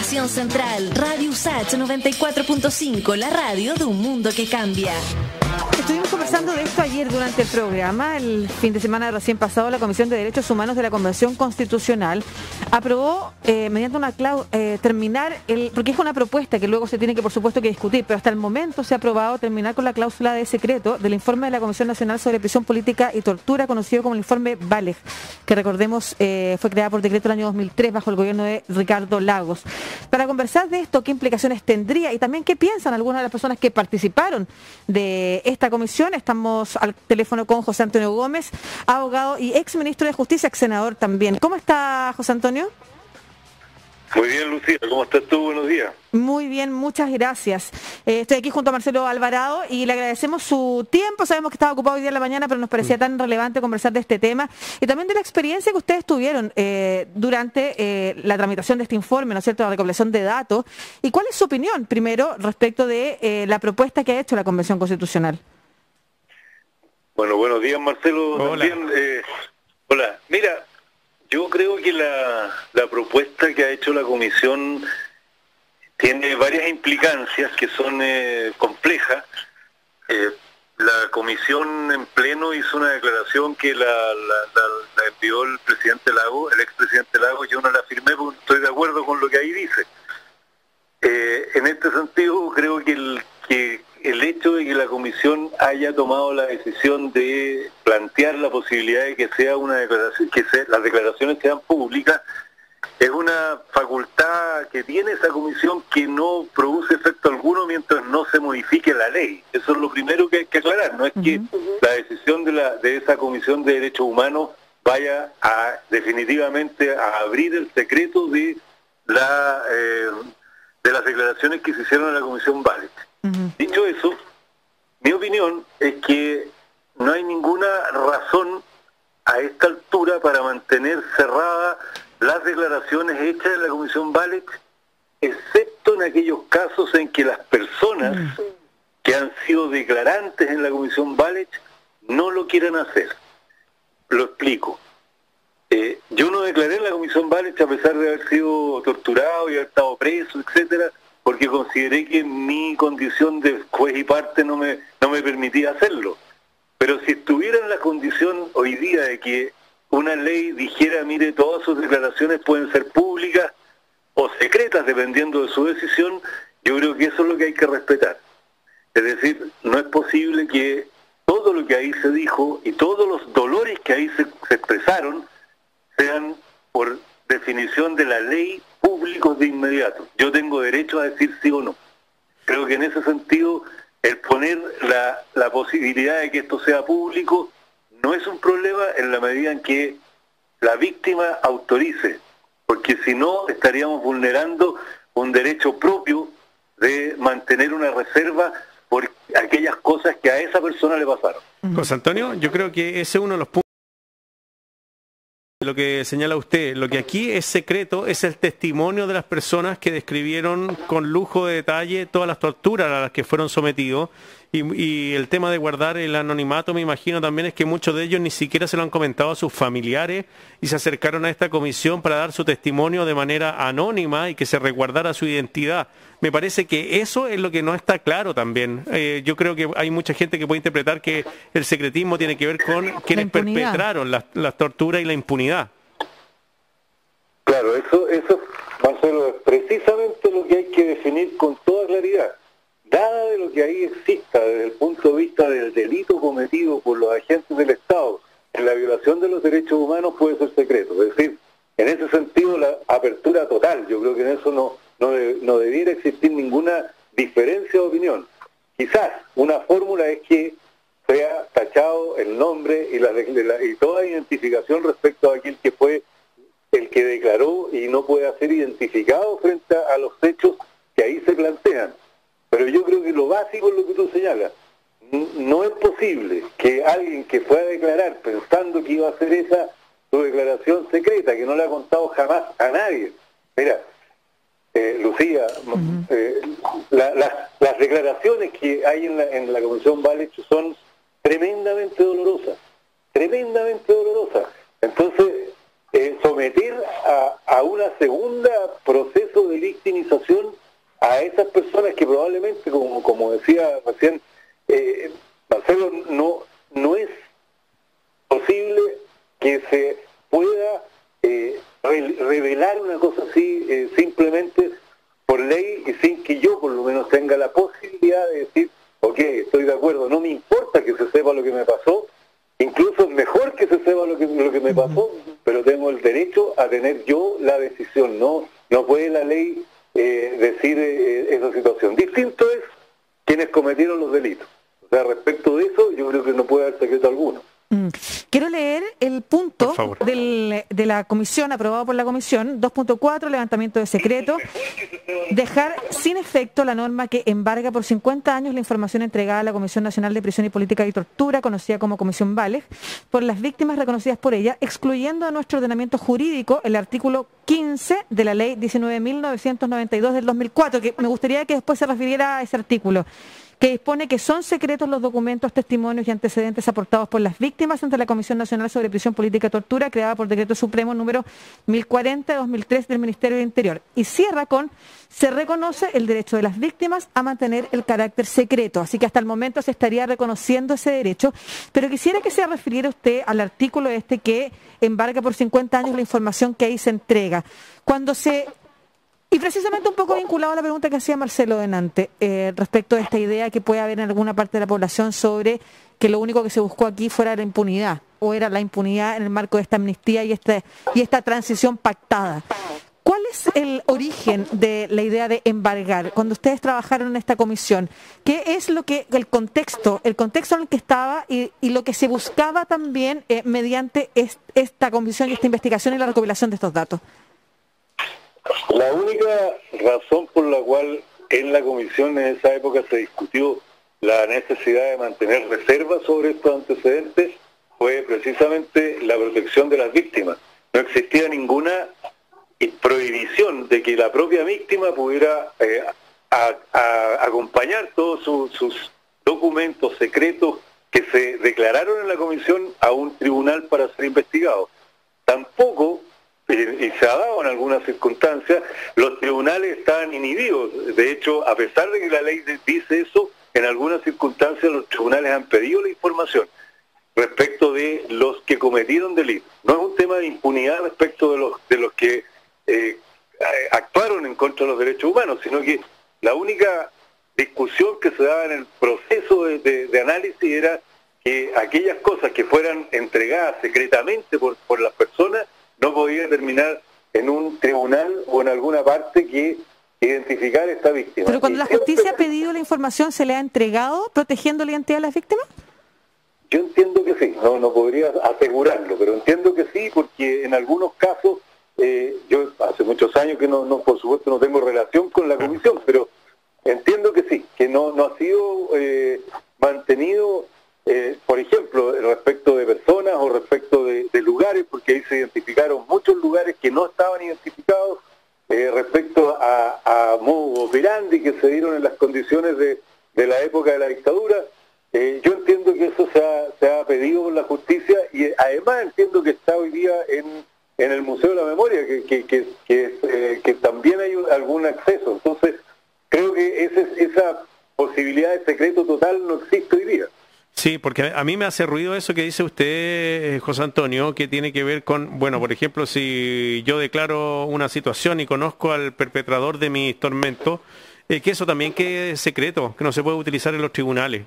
Estación Central, Radio USACH 94.5, la radio de un mundo que cambia. Estuvimos conversando de esto ayer durante el programa. El fin de semana recién pasado, la Comisión de Derechos Humanos de la Convención Constitucional aprobó mediante una terminar porque es una propuesta que luego se tiene que, por supuesto, que discutir, pero hasta el momento se ha aprobado terminar con la cláusula de secreto del informe de la Comisión Nacional sobre Prisión Política y Tortura, conocido como el informe Valeg, que recordemos fue creada por decreto el año 2003 bajo el gobierno de Ricardo Lagos. Para conversar de esto, qué implicaciones tendría y también qué piensan algunas de las personas que participaron de esta comisión, estamos al teléfono con José Antonio Gómez, abogado y ex ministro de Justicia, ex senador también. ¿Cómo está, José Antonio? Muy bien, Lucía, ¿cómo estás tú? Buenos días. Muy bien, muchas gracias. Estoy aquí junto a Marcelo Alvarado y le agradecemos su tiempo. Sabemos que estaba ocupado hoy día en la mañana, pero nos parecía tan relevante conversar de este tema y también de la experiencia que ustedes tuvieron durante la tramitación de este informe, ¿no es cierto?, la recopilación de datos. ¿Y cuál es su opinión, primero, respecto de la propuesta que ha hecho la Convención Constitucional? Bueno, buenos días, Marcelo. Hola. También, hola. Mira, yo creo que la propuesta que ha hecho la Comisión tiene varias implicancias que son complejas. La Comisión en pleno hizo una declaración que la envió el presidente Lagos, el expresidente Lagos. Yo no la firmé porque estoy de acuerdo con lo que ahí dice. En este sentido, creo que el hecho de que la Comisión haya tomado la decisión de plantear la posibilidad de que sea una declaración, las declaraciones sean públicas, es una facultad que tiene esa Comisión que no produce efecto alguno mientras no se modifique la ley. Eso es lo primero que hay que aclarar. No es que la decisión de esa Comisión de Derechos Humanos vaya definitivamente a abrir el secreto de las declaraciones que se hicieron en la Comisión Valeg. Dicho eso, mi opinión es que no hay ninguna razón a esta altura para mantener cerradas las declaraciones hechas en la Comisión Valeg, excepto en aquellos casos en que las personas que han sido declarantes en la Comisión Valeg no lo quieran hacer. Lo explico. Yo no declaré en la Comisión Valeg a pesar de haber sido torturado y haber estado preso, etcétera, porque consideré que mi condición de juez y parte no me permitía hacerlo. Pero si estuviera en la condición hoy día de que una ley dijera, mire, todas sus declaraciones pueden ser públicas o secretas dependiendo de su decisión, yo creo que eso es lo que hay que respetar. Es decir, no es posible que todo lo que ahí se dijo y todos los dolores que ahí se expresaron sean por definición de la ley públicos de inmediato. Yo tengo derecho a decir sí o no. Creo que en ese sentido el poner la posibilidad de que esto sea público no es un problema en la medida en que la víctima autorice, porque si no estaríamos vulnerando un derecho propio de mantener una reserva por aquellas cosas que a esa persona le pasaron. José Antonio, yo creo que ese es uno de los puntos. Lo que señala usted, lo que aquí es secreto es el testimonio de las personas que describieron con lujo de detalle todas las torturas a las que fueron sometidos y el tema de guardar el anonimato, me imagino también, es que muchos de ellos ni siquiera se lo han comentado a sus familiares y se acercaron a esta comisión para dar su testimonio de manera anónima y que se resguardara su identidad. Me parece que eso es lo que no está claro también. Yo creo que hay mucha gente que puede interpretar que el secretismo tiene que ver con quienes perpetraron las torturas y la impunidad. Claro, eso, Marcelo, es precisamente lo que hay que definir con toda claridad. Nada de lo que ahí exista desde el punto de vista del delito cometido por los agentes del Estado en la violación de los derechos humanos puede ser secreto. Es decir, en ese sentido la apertura total, yo creo que en eso no debiera existir ninguna diferencia de opinión. Quizás una fórmula es que sea tachado el nombre y toda identificación respecto a aquel que fue el que declaró y no puede ser identificado frente a los hechos que ahí se plantean. Pero yo creo que lo básico es lo que tú señalas. No es posible que alguien que fue a declarar pensando que iba a hacer esa su declaración secreta, que no le ha contado jamás a nadie. Mira, Lucía, las declaraciones que hay en la Comisión Valeg son tremendamente dolorosas. Entonces, someter a una segunda proceso de victimización a esas personas que probablemente, como decía recién Marcelo, no es posible que se pueda revelar una cosa así simplemente por ley y sin que yo por lo menos tenga la posibilidad de decir, ok, estoy de acuerdo, no me importa que se sepa lo que me pasó, incluso es mejor que se sepa lo que me pasó, pero tengo el derecho a tener yo la decisión, no puede la ley decir esa situación. Distinto es quienes cometieron los delitos. O sea, respecto de eso, yo creo que no puede haber secreto alguno. Quiero leer el punto de la comisión, aprobado por la comisión, 2.4, levantamiento de secreto, dejar sin efecto la norma que embarga por 50 años la información entregada a la Comisión Nacional de Prisión y Política y Tortura, conocida como Comisión Vales, por las víctimas reconocidas por ella, excluyendo a nuestro ordenamiento jurídico el artículo 15 de la ley 19.992 del 2004, que me gustaría que después se refiriera a ese artículo, que dispone que son secretos los documentos, testimonios y antecedentes aportados por las víctimas ante la Comisión Nacional sobre Prisión Política y Tortura, creada por Decreto Supremo número 1040/2003 del Ministerio del Interior. Y cierra con: se reconoce el derecho de las víctimas a mantener el carácter secreto. Así que hasta el momento se estaría reconociendo ese derecho, pero quisiera que se refiriera usted al artículo que embarga por 50 años la información que ahí se entrega. Y precisamente un poco vinculado a la pregunta que hacía Marcelo delante, respecto a esta idea que puede haber en alguna parte de la población sobre que lo único que se buscó aquí fuera la impunidad, o era la impunidad en el marco de esta amnistía y esta transición pactada. ¿Cuál es el origen de la idea de embargar? Cuando ustedes trabajaron en esta comisión, ¿qué es el contexto en el que estaba y lo que se buscaba también mediante esta comisión y esta investigación y la recopilación de estos datos? La única razón por la cual en la comisión en esa época se discutió la necesidad de mantener reservas sobre estos antecedentes fue precisamente la protección de las víctimas. No existía ninguna prohibición de que la propia víctima pudiera acompañar todos sus documentos secretos que se declararon en la comisión a un tribunal para ser investigado. Tampoco, y se ha dado en algunas circunstancias, los tribunales estaban inhibidos. De hecho, a pesar de que la ley dice eso, en algunas circunstancias los tribunales han pedido la información respecto de los que cometieron delitos. No es un tema de impunidad respecto de los que actuaron en contra de los derechos humanos, sino que la única discusión que se daba en el proceso de análisis era que aquellas cosas que fueran entregadas secretamente por las personas no podía terminar en un tribunal o en alguna parte que identificar a esta víctima. Pero cuando la justicia ha pedido la información, ¿se le ha entregado protegiendo la identidad de las víctimas? Yo entiendo que sí, no podría asegurarlo, pero entiendo que sí, porque en algunos casos, yo hace muchos años que no por supuesto no tengo relación con la comisión, pero entiendo que sí, que no ha sido mantenido, por ejemplo, respecto de personas o respecto de lugares, porque ahí se identificaron muchos lugares que no estaban identificados, respecto a modus operandi que se dieron en las condiciones de la época de la dictadura. Yo entiendo que eso se ha pedido por la justicia y además entiendo que está hoy día en el Museo de la Memoria, que también hay algún acceso. Entonces, creo que esa posibilidad de secreto total no existe hoy día. Sí, porque a mí me hace ruido eso que dice usted, José Antonio, que tiene que ver con, bueno, por ejemplo, si yo declaro una situación y conozco al perpetrador de mis tormentos, que eso también quede secreto, que no se puede utilizar en los tribunales.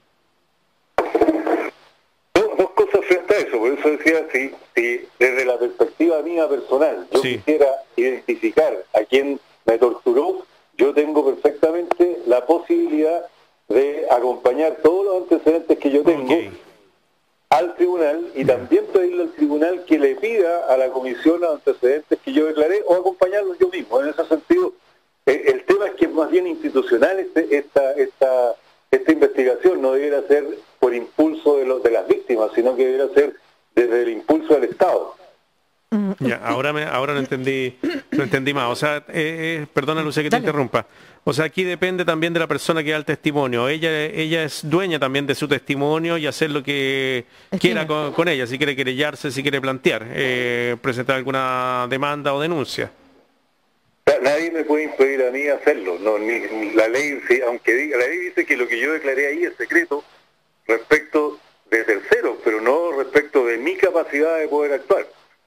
Dos cosas frente a eso, por eso decía, si desde la perspectiva mía personal yo quisiera identificar a quien me torturó, yo tengo perfectamente la posibilidad de acompañar todos los antecedentes que yo tengo al tribunal y también pedirle al tribunal que le pida a la comisión los antecedentes que yo declaré o acompañarlos yo mismo. En ese sentido, el tema es que es más bien institucional esta investigación, no debiera ser por impulso de las víctimas, sino que debiera ser desde el impulso del Estado. Ya, ahora lo entendí más. O sea, perdona, Lucía, que te interrumpa. O sea, aquí depende también de la persona que da el testimonio. Ella es dueña también de su testimonio y hacer lo que quiera con ella, si quiere querellarse, si quiere plantear, presentar alguna demanda o denuncia. nadie me puede impedir a mí hacerlo. No, ni la ley, aunque la ley dice que lo que yo declaré ahí es secreto respecto de terceros, pero no respecto de mi capacidad de poder actuar.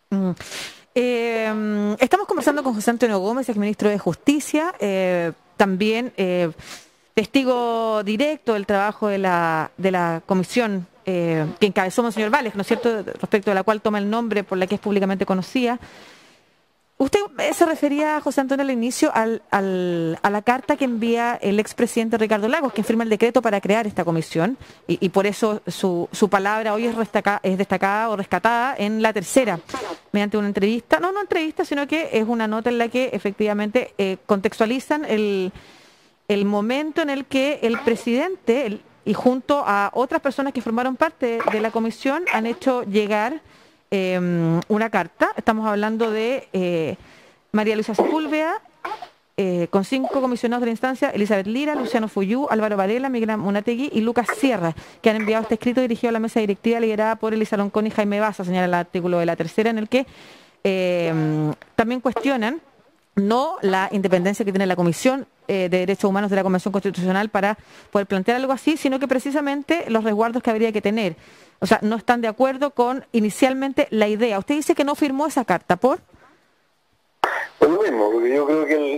Estamos conversando con José Antonio Gómez, exministro de Justicia, también testigo directo del trabajo de la comisión que encabezó Monseñor Vales, ¿no es cierto?, respecto de la cual toma el nombre por la que es públicamente conocida. Usted se refería, José Antonio, al inicio a la carta que envía el expresidente Ricardo Lagos, que firma el decreto para crear esta comisión, y por eso su palabra hoy es destacada o rescatada en La Tercera, mediante una entrevista, no entrevista, sino que es una nota en la que efectivamente contextualizan el momento en el que el presidente, y junto a otras personas que formaron parte de la comisión, han hecho llegar una carta. Estamos hablando de María Luisa Sepúlveda, con 5 comisionados de la instancia: Elizabeth Lira, Luciano Fuyú, Álvaro Varela, Miguel Munategui y Lucas Sierra, que han enviado este escrito dirigido a la mesa directiva liderada por Elisa Loncón y Jaime Baza, señala el artículo de La Tercera, en el que también cuestionan no la independencia que tiene la Comisión de Derechos Humanos de la Convención Constitucional para poder plantear algo así, sino que precisamente los resguardos que habría que tener. O sea, no están de acuerdo con inicialmente la idea. Usted dice que no firmó esa carta, ¿por? Pues lo mismo, porque yo creo que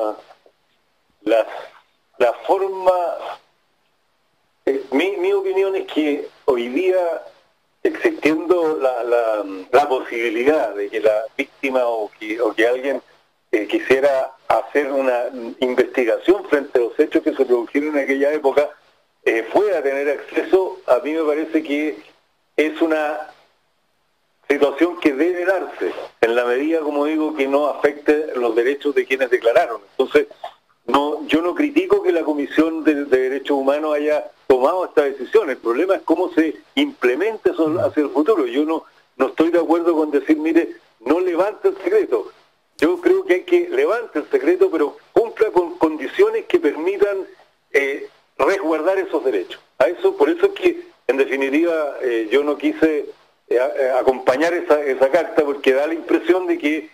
la forma... mi opinión es que hoy día, existiendo la posibilidad de que la víctima o que alguien quisiera hacer una investigación frente a los hechos que se produjeron en aquella época, pueda tener acceso, a mí me parece que es una situación que debe darse, en la medida, como digo, que no afecte los derechos de quienes declararon. Entonces, yo no critico que la Comisión de Derechos Humanos haya tomado esta decisión. El problema es cómo se implementa eso hacia el futuro. Yo no estoy de acuerdo con decir, mire, no levante el secreto. Yo creo que hay que levantar el secreto, pero cumpla con condiciones que permitan resguardar esos derechos. Por eso es que, en definitiva, yo no quise acompañar esa carta, porque da la impresión de que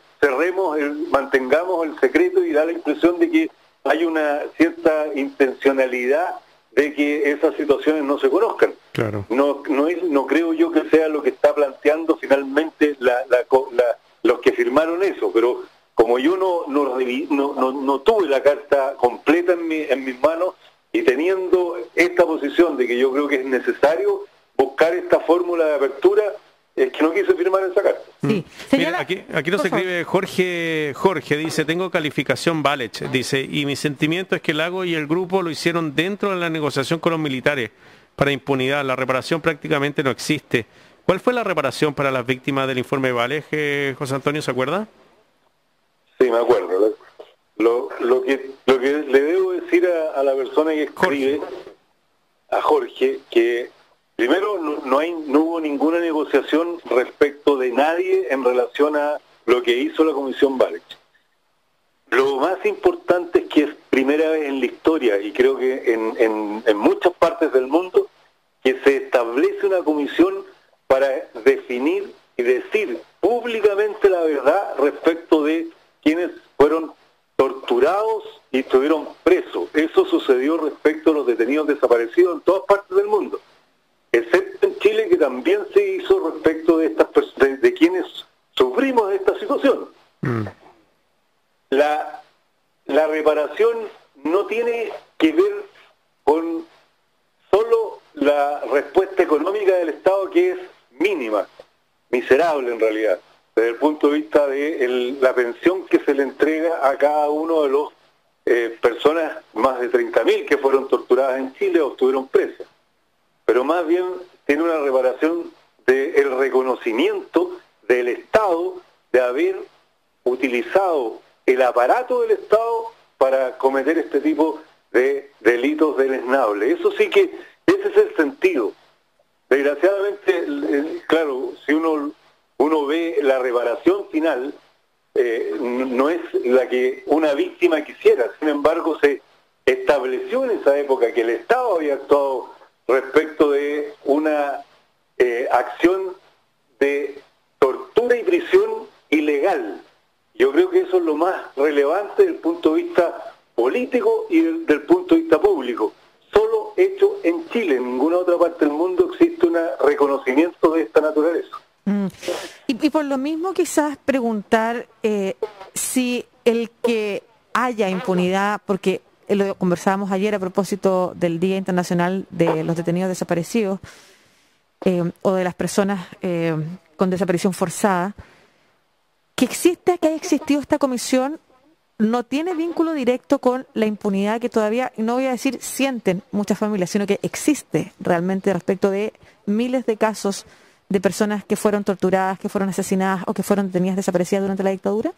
mantengamos el secreto, y da la impresión de que hay una cierta intencionalidad de que esas situaciones no se conozcan. Claro. No creo yo que sea lo que está planteando finalmente los que firmaron eso, pero como yo no tuve la carta completa en mis manos, y teniendo esta posición de que yo creo que es necesario buscar esta fórmula de apertura, es que no quise firmar esa carta. Sí. Mira, aquí nos escribe Jorge, dice: tengo calificación Valech, dice, y mi sentimiento es que Lagos y el grupo lo hicieron dentro de la negociación con los militares para impunidad. La reparación prácticamente no existe. ¿Cuál fue la reparación para las víctimas del informe Valech, José Antonio, se acuerda? Sí, me acuerdo. Lo que le debo decir a la persona que escribe, a Jorge, que primero no hubo ninguna negociación respecto de nadie en relación a lo que hizo la Comisión Valech. Lo más importante es que es primera vez en la historia, y creo que en muchas partes del mundo, que se establece una comisión para definir y decir públicamente la verdad respecto de quienes fueron torturados y estuvieron presos. Eso sucedió respecto a los detenidos desaparecidos en todas partes del mundo, excepto en Chile, que también se hizo respecto de de quienes sufrimos de esta situación. La reparación no tiene que ver con solo la respuesta económica del Estado, que es mínima, miserable en realidad, desde el punto de vista de la pensión que se le entrega a cada uno de los personas, más de 30.000 que fueron torturadas en Chile o estuvieron presas. Pero más bien tiene una reparación del reconocimiento del Estado de haber utilizado el aparato del Estado para cometer este tipo de delitos deleznables. Eso sí que, ese es el sentido. Desgraciadamente, claro, si uno ve la reparación final, no es la que una víctima quisiera. Sin embargo, se estableció en esa época que el Estado había actuado respecto de una acción de tortura y prisión ilegal, Yo creo que eso es lo más relevante desde el punto de vista político y desde el punto de vista público. Solo hecho en Chile, en ninguna otra parte del mundo existe un reconocimiento de esta naturaleza. Y por lo mismo quizás preguntar si el que haya impunidad, porque lo conversábamos ayer a propósito del Día Internacional de los Detenidos Desaparecidos o de las personas con desaparición forzada, que haya existido esta comisión no tiene vínculo directo con la impunidad que todavía, no voy a decir sienten muchas familias, sino que existe realmente respecto de miles de casos de personas que fueron torturadas, que fueron asesinadas o que fueron detenidas desaparecidas durante la dictadura?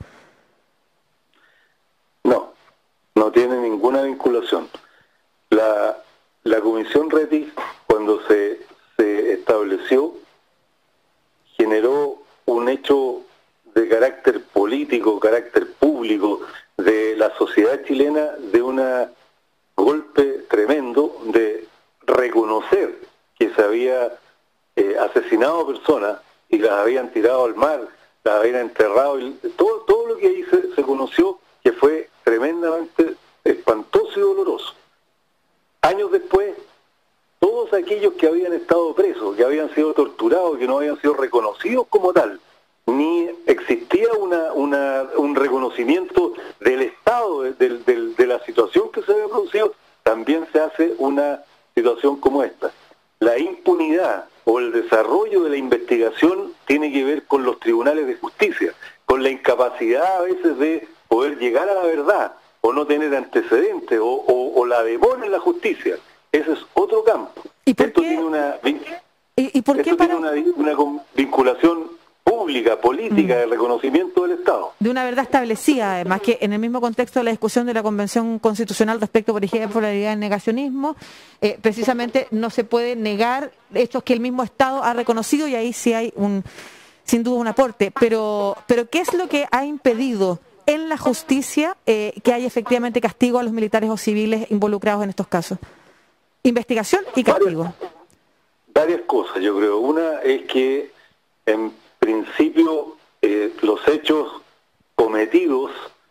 No tiene ninguna vinculación. La Comisión Rettig, cuando se estableció, generó un hecho de carácter político, carácter público, de la sociedad chilena, de un golpe tremendo de reconocer que se había asesinado personas y las habían tirado al mar, las habían enterrado, y todo lo que ahí se conoció, que fue tremendamente espantoso y doloroso. Años después, todos aquellos que habían estado presos, que habían sido torturados, que no habían sido reconocidos como tal, ni existía un reconocimiento del Estado, de la situación que se había producido, también se hace una situación como esta. La impunidad o el desarrollo de la investigación tiene que ver con los tribunales de justicia, con la incapacidad a veces de poder llegar a la verdad, o no tener antecedentes, o la demora en la justicia. Ese es otro campo. ¿Y por Esto qué? tiene una, ¿Y por qué tiene una vinculación pública, política, de reconocimiento del Estado. De una verdad establecida, además, que en el mismo contexto de la discusión de la Convención Constitucional respecto, por ejemplo, a la idea del negacionismo, precisamente no se puede negar hechos que el mismo Estado ha reconocido, y ahí sí hay sin duda un aporte. Pero ¿qué es lo que ha impedido en la justicia que haya efectivamente castigo a los militares o civiles involucrados en estos casos? Investigación y castigo. Varias cosas, yo creo. Una es que, en principio, los hechos cometidos,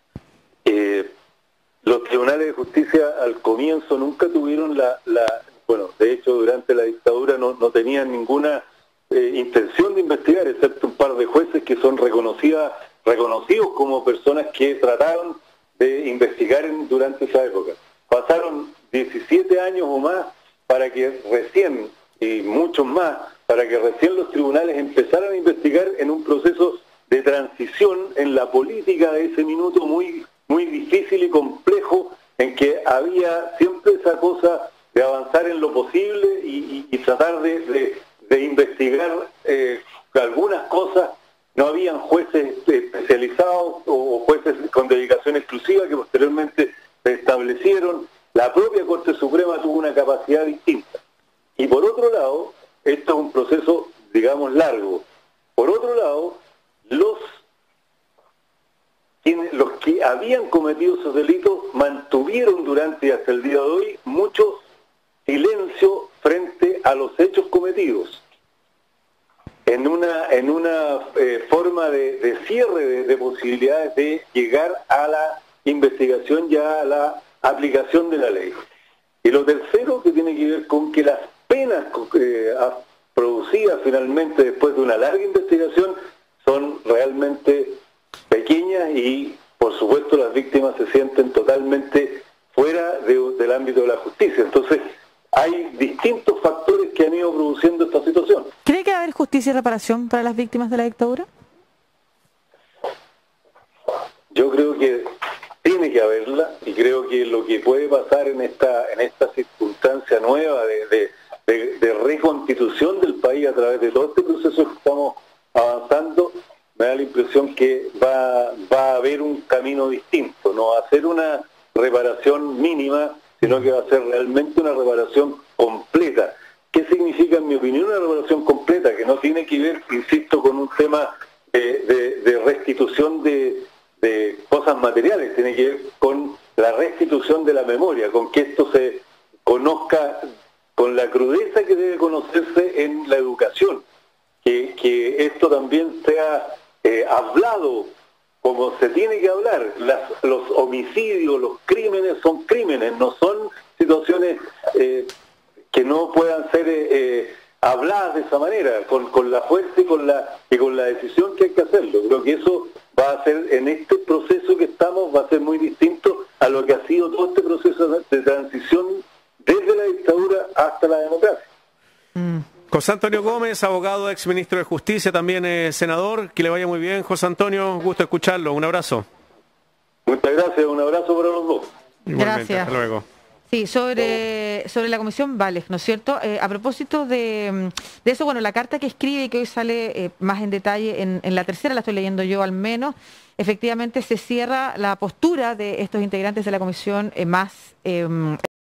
los tribunales de justicia al comienzo nunca tuvieron bueno, de hecho durante la dictadura no tenían ninguna intención de investigar, excepto un par de jueces que son reconocidos como personas que trataron de investigar durante esa época. Pasaron 17 años o más para que recién, y muchos más, para que recién los tribunales empezaran a investigar en un proceso de transición en la política de ese minuto muy, muy difícil y complejo, en que había siempre esa cosa de avanzar en lo posible y tratar de investigar algunas cosas. No habían jueces especializados o jueces con dedicación exclusiva que posteriormente se establecieron. La propia Corte Suprema tuvo una capacidad distinta. Y por otro lado, esto es un proceso, digamos, largo. Por otro lado, los que habían cometido esos delitos mantuvieron durante y hasta el día de hoy mucho silencio frente a los hechos cometidos, en una forma de cierre de posibilidades de llegar a la investigación, ya a la aplicación de la ley. Y lo tercero, que tiene que ver con que las penas producidas finalmente después de una larga investigación son realmente pequeñas y, por supuesto, las víctimas se sienten totalmente fuera del ámbito de la justicia. Entonces, hay distintos factores que han ido produciendo esta situación. ¿Cree que va a haber justicia y reparación para las víctimas de la dictadura? Yo creo que tiene que haberla, y creo que lo que puede pasar en esta circunstancia nueva de reconstitución del país a través de todo este proceso que estamos avanzando, me da la impresión que va a haber un camino distinto. No va a ser una reparación mínima, sino que va a ser realmente una reparación completa. ¿Qué significa, en mi opinión, una reparación completa? Que no tiene que ver, insisto, con un tema de restitución de cosas materiales, tiene que ver con la restitución de la memoria, con que esto se conozca con la crudeza que debe conocerse en la educación, que esto también sea hablado como se tiene que hablar. Los homicidios, los crímenes son crímenes, no son situaciones que no puedan ser habladas de esa manera, con la fuerza y con la decisión que hay que hacerlo. Creo que eso va a ser, en este proceso que estamos, va a ser muy distinto a lo que ha sido todo este proceso de transición desde la dictadura hasta la democracia. José Antonio Gómez, abogado, ex ministro de Justicia, también senador. Que le vaya muy bien, José Antonio. Gusto escucharlo. Un abrazo. Muchas gracias. Un abrazo para los dos. Igualmente, Gracias. hasta luego. Sí, sobre la comisión Valech, ¿no es cierto? A propósito de eso, bueno, la carta que escribe y que hoy sale más en detalle en la tercera, la estoy leyendo yo al menos, efectivamente se cierra la postura de estos integrantes de la comisión más